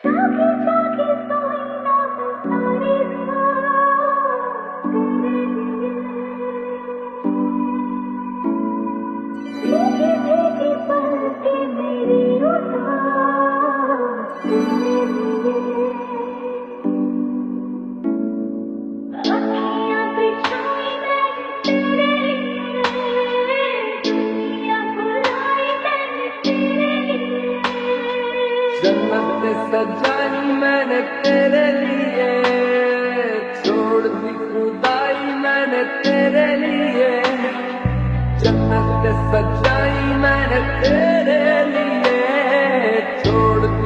जागे जागे सोई ना मैं सारी रात तेरे लिए। भीगी भीगी पलकें मेरी उदास तेरे लिए। अखियाँ बिछाई मैंने तेरे लिए, दुनिया बुलाई मैंने तेरे लिए। जन्नत सजाई मैंने तेरे लिए, छोड़ दी खुदाई मैंने तेरे लिए। जन्नत सजाई मैंने तेरे लिए, छोड़